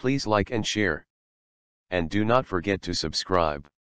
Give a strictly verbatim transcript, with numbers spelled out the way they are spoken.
Please like and share. And do not forget to subscribe.